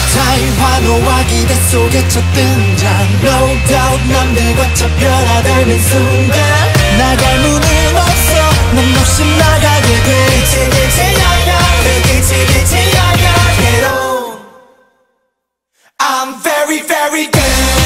타임 환호와 기대 속에 첫 등장 No doubt 남들과 차 변화되는 순간 나갈 문은 없어 넌 없이 나가게 돼 길지 야야 길지 야야 Get on I'm very very good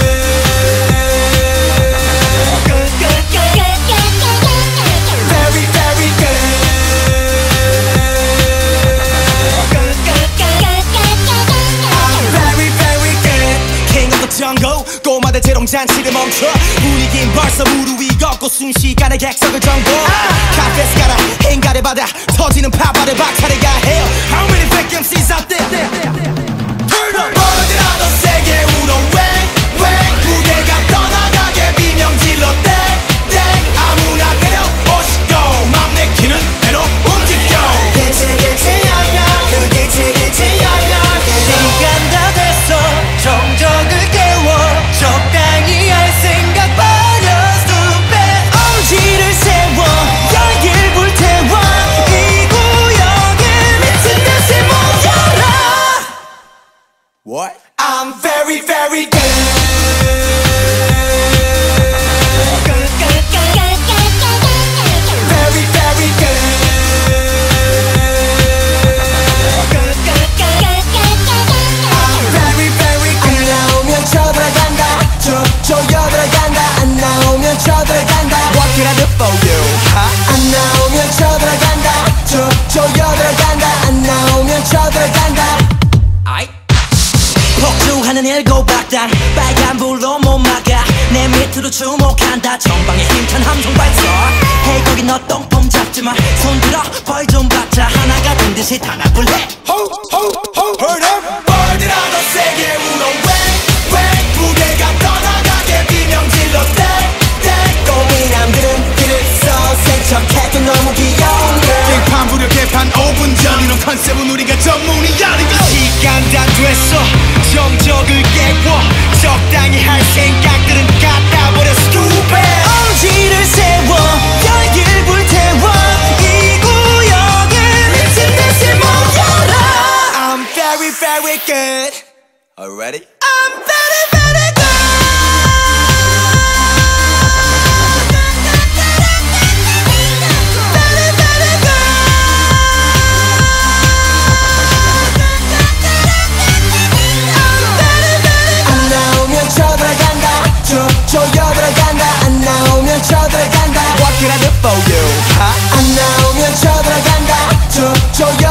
정고 꼬마들 재롱잔치를 멈춰 분위긴 벌써 무르위 걷고 순식간에 객석을 정보 카페스 가라 행가를 받아 터지는 파바를 박차려야 해요 How many fake MCs out there Turn up 벌어지라 더 세게 울어 왜 무대가 떠나가게 비명 질러 땡 아무나 때려오시고 맘 내키는 대로 움직여 길지 야야 길지 야야 시간 다 됐어 정적을 적당히 할 생각 버려 stupid 엄지를 세워 열길 불태워 이 구역에 미친 듯이 모여라 What? I'm very very good 쳐들어간다 What can I do for you? 안 나오면 쳐들어간다 조여들어간다 안 나오면 쳐들어간다 폭주하는 일곱박당 빨간불로 못 막아 내 밑으로 주목한다 전방에 힘찬 함성 발사 Hey 거기 너 똥폼 잡지마 손들어 벌 좀 받자 하나가 된 듯이 단합을 해 Heard up 벌들아 더 세게 울어 왜 무대가 떠나가게 비명 질러 꼬미남들은 길을 써 생척해도 너무 귀여운데 개판 부려 개판 5분 전 이런 컨셉은 우리가 전문이야 시간 다 됐어 정적을 깨워 적당히 할 생각들은 갖다 버려 stupid 엄지를 세워 열길 불태워 이 구역에 미친 듯이 모여라 I'm very very good Already? I'm very very good 조여들어간다 안 나오면 쳐들어간다 What can I do for you? 안 나오면 쳐들어간다 조여